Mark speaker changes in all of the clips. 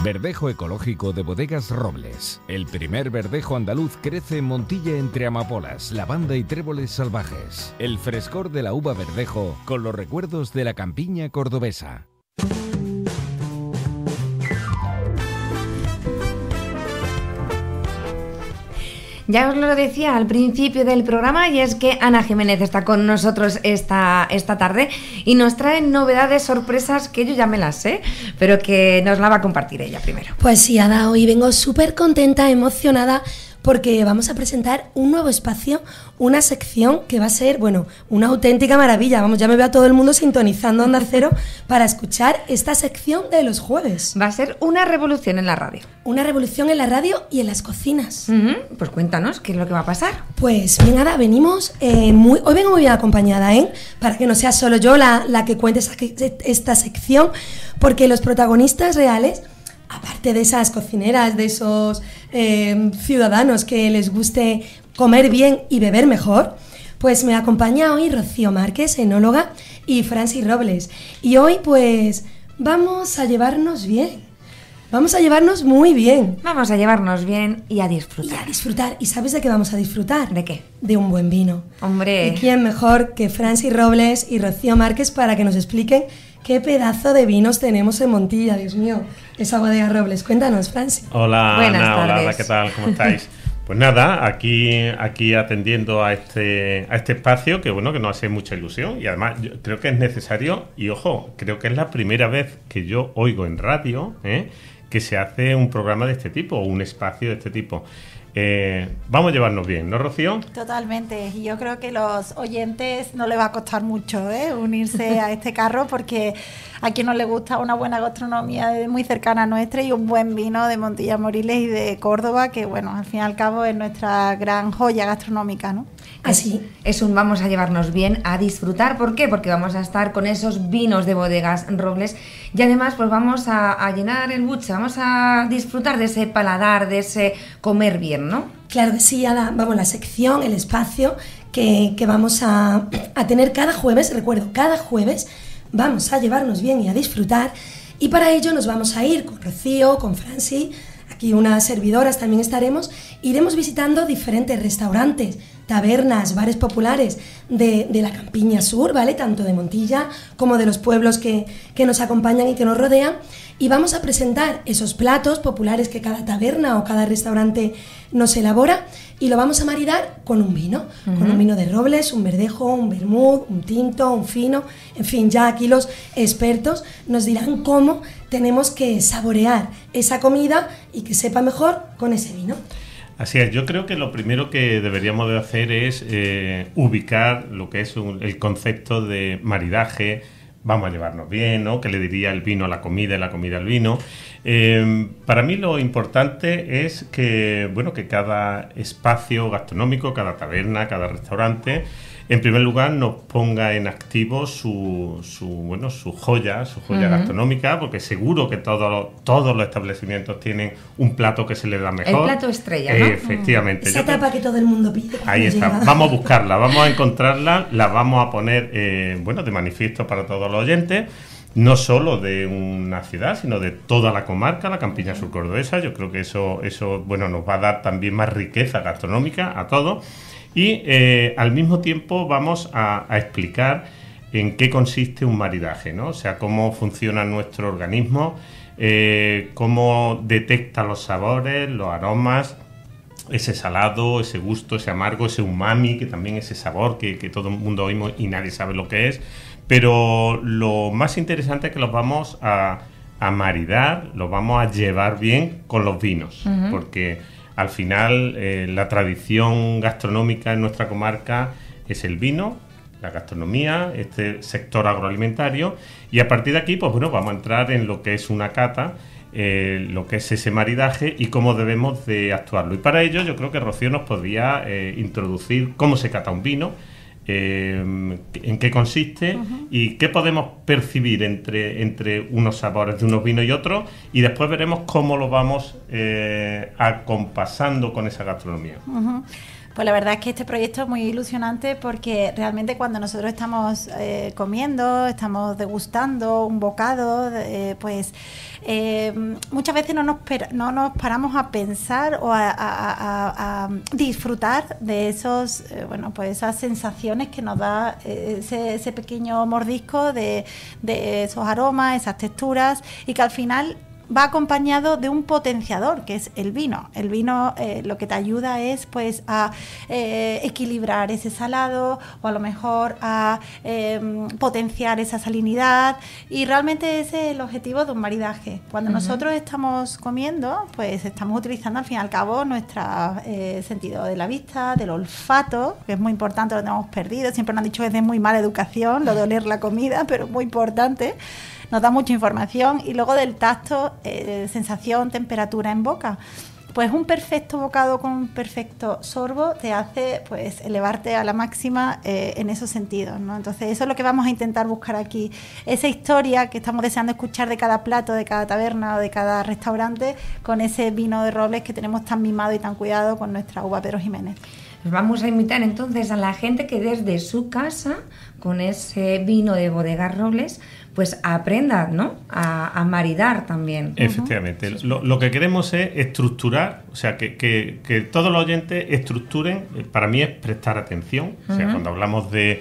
Speaker 1: Verdejo ecológico de Bodegas Robles. El primer verdejo andaluz crece en Montilla entre amapolas, lavanda y tréboles salvajes. El frescor de la uva verdejo con los recuerdos de la campiña cordobesa.
Speaker 2: Ya os lo decía al principio del programa, y es que Ana Jiménez está con nosotros esta tarde y nos trae novedades, sorpresas que yo ya me las sé, pero que nos la va a compartir ella primero.
Speaker 3: Pues sí, Ada, hoy vengo súper contenta, emocionada, porque vamos a presentar un nuevo espacio, una sección que va a ser, bueno, una auténtica maravilla. Vamos, ya me veo a todo el mundo sintonizando Onda Cero para escuchar esta sección de los jueves.
Speaker 2: Va a ser una revolución en la radio.
Speaker 3: Una revolución en la radio y en las cocinas.
Speaker 2: Pues cuéntanos, ¿qué es lo que va a pasar?
Speaker 3: Pues bien, Ada, venimos hoy vengo muy bien acompañada, para que no sea solo yo la que cuente esta sección, porque los protagonistas reales, aparte de esas cocineras, de esos ciudadanos que les guste comer bien y beber mejor, pues me acompaña hoy Rocío Márquez, enóloga, y Francis Robles. Y hoy pues vamos a llevarnos bien. Vamos a llevarnos muy bien.
Speaker 2: Vamos a llevarnos bien y a disfrutar.
Speaker 3: Y a disfrutar. ¿Y sabes de qué vamos a disfrutar?
Speaker 2: ¿De qué?
Speaker 3: De un buen vino.
Speaker 2: Hombre.
Speaker 3: ¿Y quién mejor que Francis Robles y Rocío Márquez para que nos expliquen qué pedazo de vinos tenemos en Montilla? Dios mío, esa bodega Robles. Cuéntanos, Francis.
Speaker 4: Hola,
Speaker 2: Buenas
Speaker 4: Ana,
Speaker 2: tardes.
Speaker 4: hola, ¿qué tal? ¿Cómo estáis? Pues nada, aquí atendiendo a este espacio que bueno, que nos hace mucha ilusión, y además yo creo que es necesario, y ojo, creo que es la primera vez que yo oigo en radio que se hace un programa de este tipo, o un espacio de este tipo. Vamos a llevarnos bien, ¿no, Rocío?
Speaker 5: Totalmente, y yo creo que los oyentes no les va a costar mucho unirse a este carro, porque a quien no le gusta una buena gastronomía muy cercana a nuestra y un buen vino de Montilla Moriles y de Córdoba, que bueno, al fin y al cabo es nuestra gran joya gastronómica, ¿no?
Speaker 3: Así.
Speaker 2: Es un vamos a llevarnos bien, a disfrutar. ¿Por qué? Porque vamos a estar con esos vinos de Bodegas Robles, y además pues vamos a llenar el buche, vamos a disfrutar de ese paladar, de ese comer bien, ¿no?
Speaker 3: Claro que sí, Ada. Vamos, la sección, el espacio que vamos a tener cada jueves, recuerdo, cada jueves vamos a llevarnos bien y a disfrutar, y para ello nos vamos a ir con Rocío, con Franci, aquí unas servidoras también estaremos, iremos visitando diferentes restaurantes, tabernas, bares populares de la campiña sur, ¿vale? Tanto de Montilla como de los pueblos que nos acompañan y que nos rodean, y vamos a presentar esos platos populares que cada taberna o cada restaurante nos elabora, y lo vamos a maridar con un vino, con un vino de Robles, un verdejo, un vermut, un tinto, un fino, en fin, ya aquí los expertos nos dirán cómo tenemos que saborear esa comida y que sepa mejor con ese vino.
Speaker 4: Así es, yo creo que lo primero que deberíamos de hacer es ubicar lo que es el concepto de maridaje. Vamos a llevarnos bien, ¿no? Que le diría el vino a la comida y la comida al vino. Para mí lo importante es que, bueno, que cada espacio gastronómico, cada taberna, cada restaurante, en primer lugar nos ponga en activo su joya gastronómica, porque seguro que todos los establecimientos tienen un plato que se les da mejor.
Speaker 2: El plato estrella, ¿no?
Speaker 4: Efectivamente.
Speaker 3: Esa tapa que todo el mundo pide.
Speaker 4: Ahí está. Vamos a buscarla, vamos a encontrarla, la vamos a poner de manifiesto para todos los oyentes, no solo de una ciudad, sino de toda la comarca, la campiña sur cordobesa. Yo creo que eso nos va a dar también más riqueza gastronómica a todos. Y al mismo tiempo vamos a explicar en qué consiste un maridaje, ¿no? O sea, cómo funciona nuestro organismo, cómo detecta los sabores, los aromas, ese salado, ese gusto, ese amargo, ese umami, que también ese sabor que todo el mundo oímos y nadie sabe lo que es. Pero lo más interesante es que los vamos a maridar, los vamos a llevar bien con los vinos, porque al final la tradición gastronómica en nuestra comarca es el vino, la gastronomía, este sector agroalimentario, y a partir de aquí pues bueno, vamos a entrar en lo que es una cata, lo que es ese maridaje y cómo debemos de actuarlo. Y para ello yo creo que Rocío nos podría introducir cómo se cata un vino, en qué consiste y qué podemos percibir entre unos sabores de unos vinos y otros, y después veremos cómo lo vamos acompasando con esa gastronomía.
Speaker 5: Pues la verdad es que este proyecto es muy ilusionante porque realmente cuando nosotros estamos comiendo, estamos degustando un bocado, pues muchas veces no nos paramos a pensar o a disfrutar de esos, pues esas sensaciones que nos da ese pequeño mordisco de esos aromas, esas texturas, y que al final va acompañado de un potenciador, que es el vino. El vino lo que te ayuda es pues a equilibrar ese salado, o a lo mejor a potenciar esa salinidad, y realmente ese es el objetivo de un maridaje. Cuando nosotros estamos comiendo, pues estamos utilizando al fin y al cabo nuestro sentido de la vista, del olfato, que es muy importante, lo tenemos perdido. Siempre nos han dicho que es de muy mala educación lo de oler la comida, pero es muy importante. Nos da mucha información. Y luego del tacto, sensación, temperatura en boca. Pues un perfecto bocado con un perfecto sorbo te hace pues elevarte a la máxima en esos sentidos, ¿no? Entonces eso es lo que vamos a intentar buscar aquí, esa historia que estamos deseando escuchar de cada plato, de cada taberna o de cada restaurante, con ese vino de robles que tenemos tan mimado y tan cuidado con nuestra uva Pedro Ximénez.
Speaker 2: Pues vamos a invitar entonces a la gente que desde su casa, con ese vino de Bodegas Robles, pues aprenda, ¿no?, a maridar también.
Speaker 4: Efectivamente. Lo que queremos es estructurar, o sea, que todos los oyentes estructuren. Para mí es prestar atención. O sea, cuando hablamos de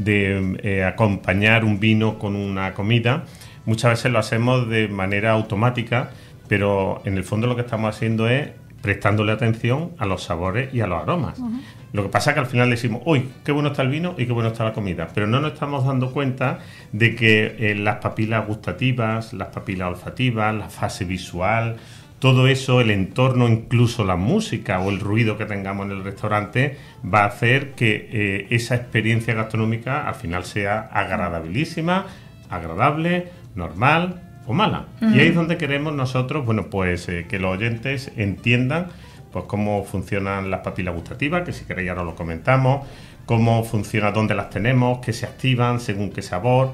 Speaker 4: acompañar un vino con una comida, muchas veces lo hacemos de manera automática, pero en el fondo lo que estamos haciendo es prestándole atención a los sabores y a los aromas. Lo que pasa es que al final decimos, uy, qué bueno está el vino y qué bueno está la comida, pero no nos estamos dando cuenta de que las papilas gustativas, las papilas olfativas, la fase visual, todo eso, el entorno, incluso la música o el ruido que tengamos en el restaurante, va a hacer que esa experiencia gastronómica al final sea agradabilísima, agradable, normal o mala. Y ahí es donde queremos nosotros, que los oyentes entiendan pues cómo funcionan las papilas gustativas, que si queréis ahora lo comentamos, cómo funciona, dónde las tenemos, qué se activan según qué sabor,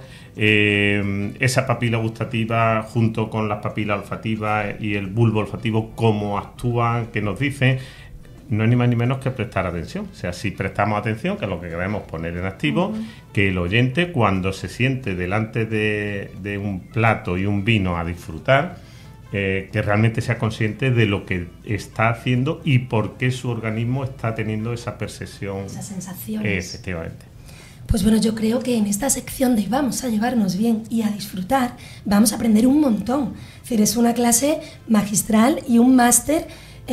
Speaker 4: esa papila gustativa junto con las papilas olfativas y el bulbo olfativo, cómo actúan, qué nos dicen. No es ni más ni menos que prestar atención. O sea, si prestamos atención, que es lo que queremos poner en activo, que el oyente, cuando se siente delante de un plato y un vino a disfrutar, que realmente sea consciente de lo que está haciendo y por qué su organismo está teniendo esa percepción.
Speaker 3: Esas sensaciones.
Speaker 4: Efectivamente.
Speaker 3: Pues bueno, yo creo que en esta sección de vamos a llevarnos bien y a disfrutar, vamos a aprender un montón. Es decir, es una clase magistral y un máster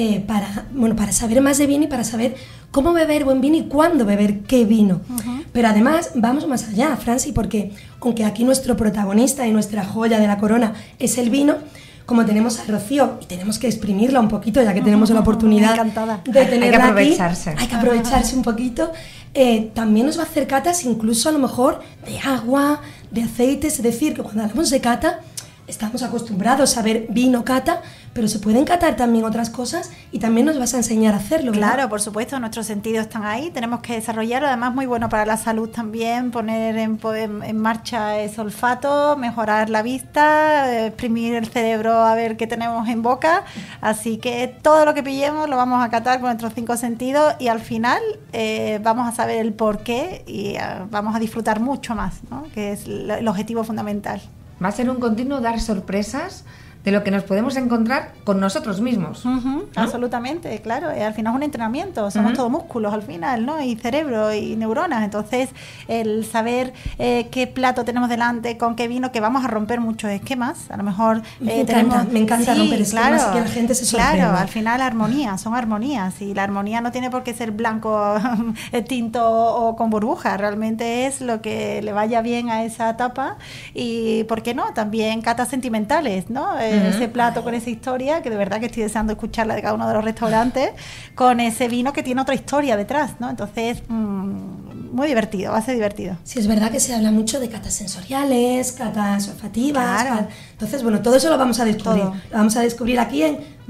Speaker 3: para saber más de vino y para saber cómo beber buen vino y cuándo beber qué vino. Pero además vamos más allá, Franci, porque aunque aquí nuestro protagonista y nuestra joya de la corona es el vino, como tenemos a Rocío y tenemos que exprimirla un poquito, ya que tenemos la oportunidad de tenerla aquí, hay que aprovecharse un poquito. También nos va a hacer catas incluso a lo mejor de agua, de aceites. Es decir, que cuando hablamos de cata estamos acostumbrados a ver vino cata, pero se pueden catar también otras cosas y también nos vas a enseñar a hacerlo, ¿verdad?
Speaker 5: Claro, por supuesto, nuestros sentidos están ahí, tenemos que desarrollarlo, además muy bueno para la salud también, poner en marcha ese olfato, mejorar la vista, exprimir el cerebro a ver qué tenemos en boca, así que todo lo que pillemos lo vamos a catar con nuestros 5 sentidos y al final vamos a saber el porqué y vamos a disfrutar mucho más, ¿no?, que es el objetivo fundamental.
Speaker 2: Va a ser un continuo dar sorpresas de lo que nos podemos encontrar con nosotros mismos. ¿No?
Speaker 5: Absolutamente, claro. Al final es un entrenamiento, somos todos músculos al final, ¿no? Y cerebro y neuronas. Entonces, el saber qué plato tenemos delante, con qué vino, que vamos a romper muchos esquemas. A lo mejor
Speaker 3: me encanta romper esquemas y que la gente se sorprenda.
Speaker 5: Claro, al final son armonías. Y la armonía no tiene por qué ser blanco, tinto o con burbujas. Realmente es lo que le vaya bien a esa tapa. Y, ¿por qué no? También catas sentimentales, ¿no? Ese plato con esa historia, que de verdad que estoy deseando escucharla de cada uno de los restaurantes, con ese vino que tiene otra historia detrás, ¿no? Entonces, muy divertido, va a ser divertido.
Speaker 3: Sí, es verdad que se habla mucho de catas sensoriales, catas olfativas.
Speaker 5: Claro.
Speaker 3: Entonces, bueno, todo eso lo vamos a descubrir. Lo vamos a descubrir aquí en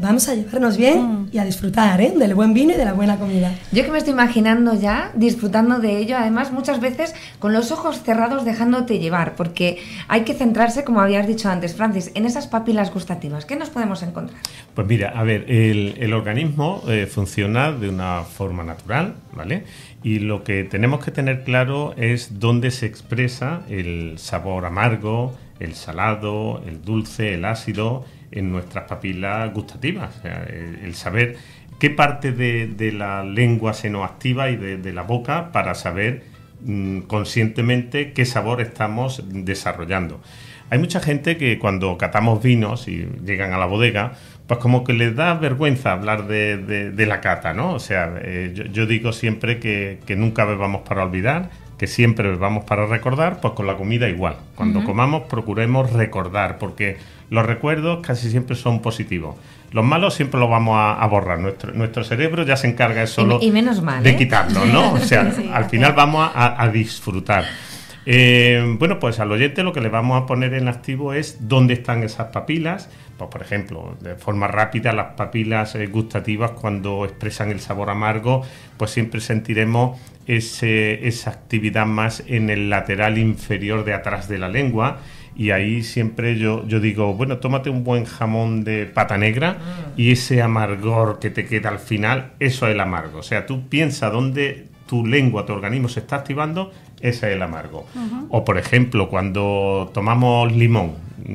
Speaker 3: vamos a llevarnos bien y a disfrutar del buen vino y de la buena comida.
Speaker 2: Yo que me estoy imaginando ya disfrutando de ello, además muchas veces con los ojos cerrados dejándote llevar, porque hay que centrarse, como habías dicho antes, Francis, en esas papilas gustativas. ¿Qué nos podemos encontrar?
Speaker 4: Pues mira, a ver, el organismo funciona de una forma natural, ¿vale? Y lo que tenemos que tener claro es dónde se expresa el sabor amargo, el salado, el dulce, el ácido en nuestras papilas gustativas. O sea, el saber qué parte de la lengua se nos activa y de la boca para saber conscientemente qué sabor estamos desarrollando. Hay mucha gente que cuando catamos vinos y llegan a la bodega, pues como que les da vergüenza hablar de la cata, ¿no? O sea, yo digo siempre que nunca bebamos para olvidar, que siempre bebamos para recordar, pues con la comida igual. Cuando comamos procuremos recordar, porque los recuerdos casi siempre son positivos. Los malos siempre los vamos a borrar. Nuestro cerebro ya se encarga solo
Speaker 2: y menos mal,
Speaker 4: de quitarlos, ¿no? O sea,
Speaker 5: Sí,
Speaker 4: al final vamos a disfrutar. Bueno, pues al oyente lo que le vamos a poner en activo es dónde están esas papilas. Pues, por ejemplo, de forma rápida, las papilas gustativas, cuando expresan el sabor amargo, pues siempre sentiremos esa actividad más en el lateral inferior de atrás de la lengua. Y ahí siempre yo digo, bueno, tómate un buen jamón de pata negra y ese amargor que te queda al final, eso es el amargo. O sea, tú piensa dónde tu lengua, tu organismo se está activando, ese es el amargo. O, por ejemplo, cuando tomamos limón.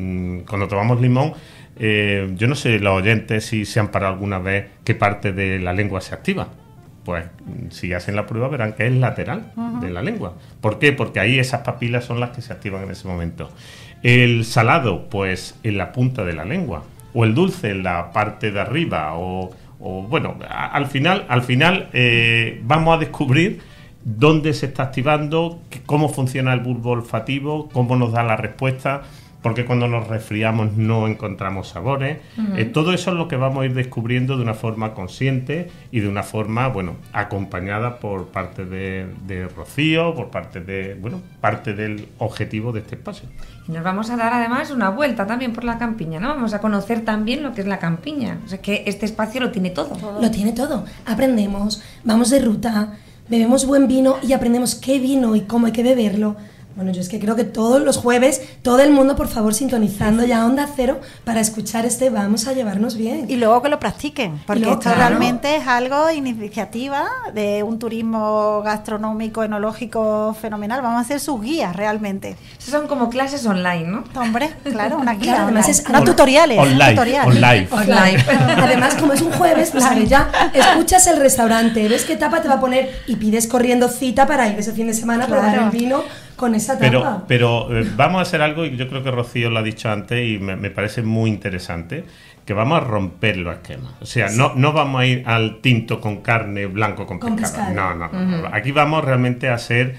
Speaker 4: Yo no sé, los oyentes, si se han parado alguna vez qué parte de la lengua se activa. Pues si hacen la prueba verán que es lateral de la lengua. ¿Por qué? Porque ahí esas papilas son las que se activan en ese momento. El salado, pues en la punta de la lengua. O el dulce en la parte de arriba. O bueno, al final vamos a descubrir dónde se está activando, cómo funciona el bulbo olfativo, cómo nos da la respuesta. Porque cuando nos resfriamos no encontramos sabores. Todo eso es lo que vamos a ir descubriendo de una forma consciente y de una forma, bueno, acompañada por parte de Rocío, por parte del objetivo de este espacio.
Speaker 2: Y nos vamos a dar además una vuelta también por la campiña, ¿no? Vamos a conocer también lo que es la campiña. O sea, que este espacio lo tiene todo.
Speaker 3: Lo tiene todo. Aprendemos, vamos de ruta, bebemos buen vino y aprendemos qué vino y cómo hay que beberlo. Bueno, yo es que creo que todos los jueves, todo el mundo, por favor, sintonizando ya Onda Cero para escuchar Vamos a llevarnos bien.
Speaker 5: Y luego que lo practiquen, porque
Speaker 3: luego,
Speaker 5: esto
Speaker 3: claro,
Speaker 5: realmente es algo, iniciativa de un turismo gastronómico, enológico fenomenal. Vamos a hacer sus guías realmente.
Speaker 2: Esas son como clases online, ¿no?
Speaker 5: Hombre, claro, una guía.
Speaker 3: Claro, además
Speaker 5: online.
Speaker 3: es
Speaker 5: No tutoriales.
Speaker 4: Online.
Speaker 3: Además, como es un jueves, pues ya escuchas el restaurante, ves qué tapa te va a poner y pides corriendo cita para ir ese fin de semana a probar el vino con esa tapa.
Speaker 4: Pero vamos a hacer algo, y yo creo que Rocío lo ha dicho antes y me parece muy interesante, que vamos a romper los esquemas. O sea, no vamos a ir al tinto con carne, blanco con pescado. No. Aquí vamos realmente a hacer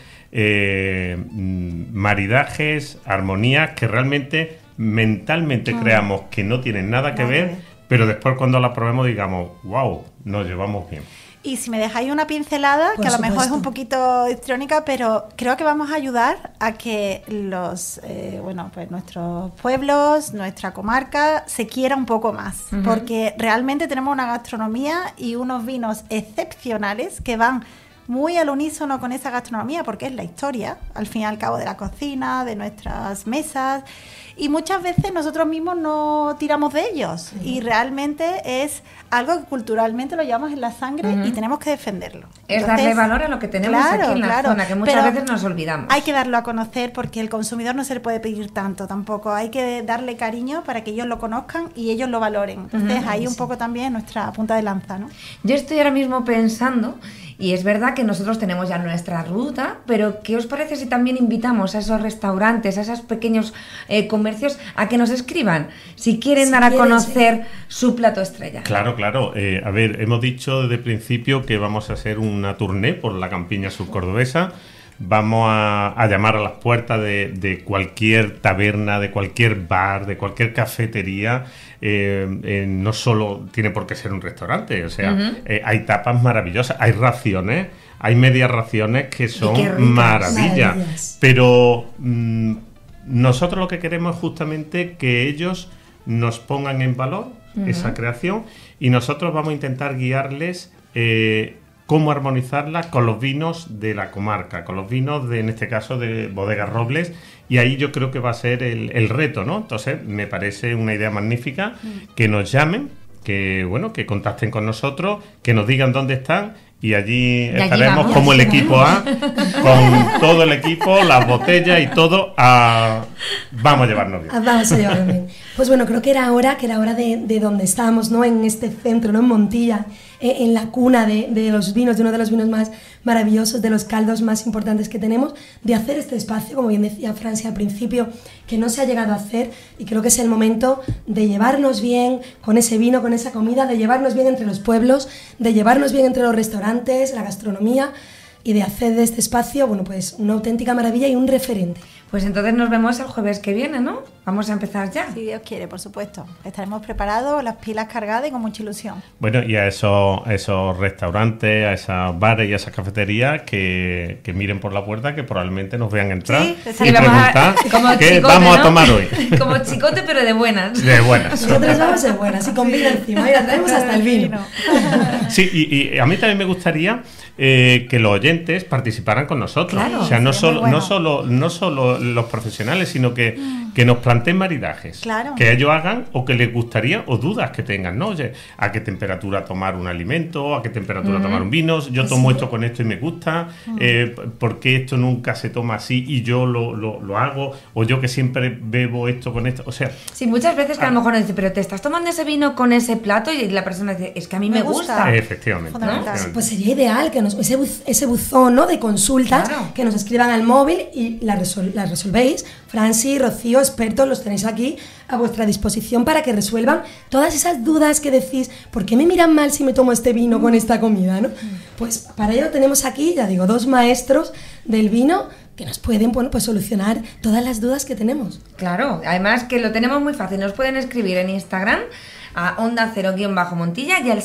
Speaker 4: maridajes, armonías que realmente mentalmente creamos que no tienen nada que ver, pero después cuando la probemos digamos, wow, nos llevamos bien.
Speaker 5: Y si me dejáis una pincelada,
Speaker 3: Por
Speaker 5: que a lo mejor es
Speaker 3: supuesto.
Speaker 5: un poquito histriónica, pero creo que vamos a ayudar a que pues nuestros pueblos, nuestra comarca, se quiera un poco más. Porque realmente tenemos una gastronomía y unos vinos excepcionales que van muy al unísono con esa gastronomía, porque es la historia, al fin y al cabo, de la cocina, de nuestras mesas. Y muchas veces nosotros mismos no tiramos de ellos. Y realmente es algo que culturalmente lo llevamos en la sangre y tenemos que defenderlo.
Speaker 2: Es darle valor a lo que tenemos aquí en la zona, que muchas veces nos olvidamos.
Speaker 5: Hay que darlo a conocer porque el consumidor no se le puede pedir tanto tampoco. Hay que darle cariño para que ellos lo conozcan y ellos lo valoren. Entonces ahí un poco también nuestra punta de lanza, ¿no?
Speaker 2: Yo estoy ahora mismo pensando, y es verdad que nosotros tenemos ya nuestra ruta, pero ¿qué os parece si también invitamos a esos restaurantes, a esos pequeños comercios a que nos escriban si quieren dar a conocer su plato estrella?
Speaker 4: Claro. A ver, hemos dicho desde el principio que vamos a hacer una tournée por la campiña subcordobesa. Vamos a llamar a las puertas de cualquier taberna, de cualquier bar, de cualquier cafetería. No solo tiene por qué ser un restaurante, o sea, hay tapas maravillosas, hay raciones, hay medias raciones que son maravillas. Pero nosotros lo que queremos es justamente que ellos nos pongan en valor esa creación, y nosotros vamos a intentar guiarles cómo armonizarla con los vinos de la comarca, con los vinos en este caso de Bodegas Robles, y ahí yo creo que va a ser el reto, ¿no? Entonces me parece una idea magnífica que nos llamen, que contacten con nosotros, que nos digan dónde están, y allí estaremos vamos, como el equipo A, con todo el equipo, las botellas y todo, vamos a llevarnos bien.
Speaker 3: Vamos a llevarnos bien. Pues bueno, creo que era hora de donde estamos, ¿no? En este centro, ¿no? En Montilla, en la cuna de los vinos, de uno de los vinos más maravillosos, de los caldos más importantes que tenemos, de hacer este espacio, como bien decía Francia al principio, que no se ha llegado a hacer, y creo que es el momento de llevarnos bien con ese vino, con esa comida, de llevarnos bien entre los pueblos, de llevarnos bien entre los restaurantes, la gastronomía, y de hacer de este espacio, bueno, pues una auténtica maravilla y un referente.
Speaker 2: Pues entonces nos vemos el jueves que viene, ¿no? Vamos a empezar ya.
Speaker 5: Si Dios quiere, por supuesto. Estaremos preparados, las pilas cargadas y con mucha ilusión.
Speaker 4: Bueno, y a esos restaurantes, a esos bares y a esas cafeterías que miren por la puerta, que probablemente nos vean entrar y preguntar qué vamos a tomar hoy.
Speaker 2: Como chicote, pero de buenas.
Speaker 4: De buenas.
Speaker 3: Nosotros vamos de buenas y con vino encima. Mira, traemos hasta el vino.
Speaker 4: Sí, y a mí también me gustaría que los oyentes participaran con nosotros. Claro, o sea, no solo los profesionales, sino que nos planteen maridajes, claro, que ellos hagan o que les gustaría, o dudas que tengan, ¿no? Oye, ¿a qué temperatura tomar un alimento? ¿A qué temperatura tomar un vino? Yo tomo esto con esto y me gusta. ¿Por qué esto nunca se toma así y yo lo hago? O yo que siempre bebo esto con esto. O sea...
Speaker 2: Sí, muchas veces que a lo mejor nos dice, pero te estás tomando ese vino con ese plato, y la persona dice, es que a mí me gusta.
Speaker 4: Efectivamente. ¿No?
Speaker 3: Pues sería ideal que ese buzón, ¿no?, de consultas, claro, que nos escriban al móvil y la resolvéis. Franci, Rocío, expertos, los tenéis aquí a vuestra disposición para que resuelvan todas esas dudas que decís, ¿por qué me miran mal si me tomo este vino con esta comida, ¿no? Pues para ello tenemos aquí, ya digo, 2 maestros del vino que nos pueden, bueno, pues solucionar todas las dudas que tenemos.
Speaker 2: Claro, además que lo tenemos muy fácil, nos pueden escribir en Instagram a Onda Cero_Montilla y al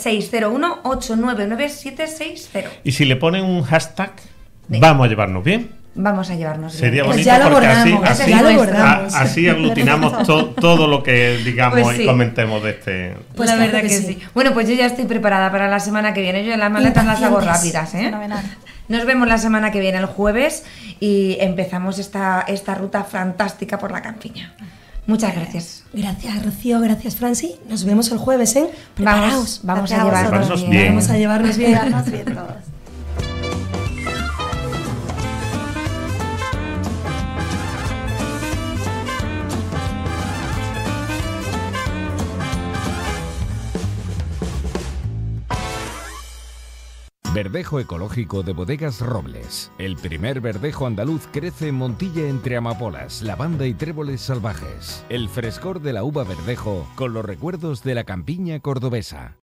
Speaker 2: 601-899-760.
Speaker 4: Y si le ponen un hashtag, vamos a llevarnos bien.
Speaker 2: Vamos a llevarnos bien.
Speaker 4: Sería bonito,
Speaker 3: pues ya lo borramos,
Speaker 4: así aglutinamos todo lo que digamos, pues sí, y comentemos de este.
Speaker 2: Pues la verdad que sí. Bueno, pues yo ya estoy preparada para la semana que viene. Yo las maletas las hago rápidas, ¿eh? Nos vemos la semana que viene, el jueves, y empezamos esta ruta fantástica por la campiña. Muchas gracias.
Speaker 3: Gracias, Rocío, gracias, Franci. Nos vemos el jueves, ¿eh? Preparaos.
Speaker 2: Vamos a llevarnos
Speaker 4: bien.
Speaker 3: Vamos a llevarnos bien.
Speaker 5: Todos.
Speaker 1: Verdejo ecológico de Bodegas Robles. El primer verdejo andaluz crece en Montilla entre amapolas, lavanda y tréboles salvajes. El frescor de la uva verdejo con los recuerdos de la campiña cordobesa.